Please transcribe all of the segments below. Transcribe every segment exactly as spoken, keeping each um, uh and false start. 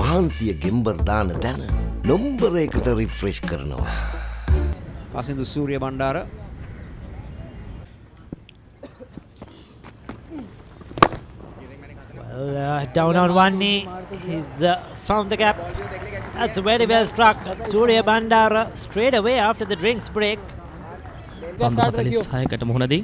මහන්සිය ගෙම්බර් දාන තැන නොම්බරයකට රිෆ්‍රෙෂ් කරනවා. Pasindu Sooriyabandara. Well, uh, down on one knee, he's uh, found the gap. That's very well struck. Sooriyabandara straight away after the drinks break. පන්දු මුහුණදී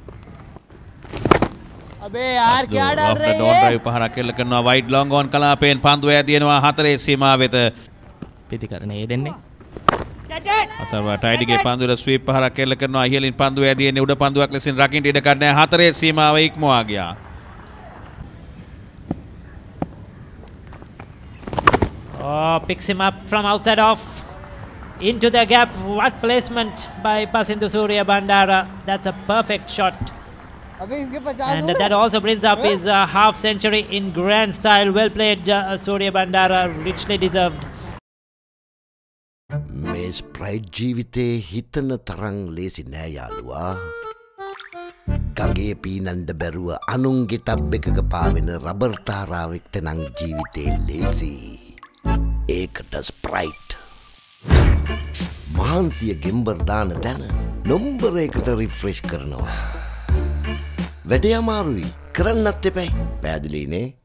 अबे यार क्या डाल रहे हैं? ड्राइव පහරක් කෙල්ල කරනවා වයිඩ් ලොන්ග් ඔන් කලාපයෙන් පන්දු ඇදිනවා හතරේ සීමාව වෙත. පිටිකරණයේ දෙන්නේ. අතරවා ටයිඩිගේ පන්දුවල ස්වීප් පහරක් කෙල්ල කරනවා ඉහළින් පන්දු ඇදින්නේ උඩ පන්දුවක් ලෙසින් රකින්න ඉඩ ගන්න හතරේ සීමාව ඉක්මවා ගියා. Oh, picks him up from outside off into the gap. What placement by Pasindu Sooriyabandara. That's a perfect shot. And that also brings up his uh, half century in grand style. Well played, uh, Sooriyabandara. Richly deserved. මේ Sprite ජීවිතේ හිතන තරං ලේසි නෑ යාළුවා. ගඟේ පීනන්න බැරුව අනුන්ගේ ටබ් එකක පාවෙන රබර් තාරාවෙක්ට නම් ජීවිතේ ලේසි. ඒකට ස්ප්‍රයිට්. මහන්සිය ගෙම්බර් දාන තැන නොම්බරයකට රිෆ්‍රෙෂ් කරනවා. වැඩේ අමාරුයි කරන්නත් එපැයි. පැහැදිලිනේ?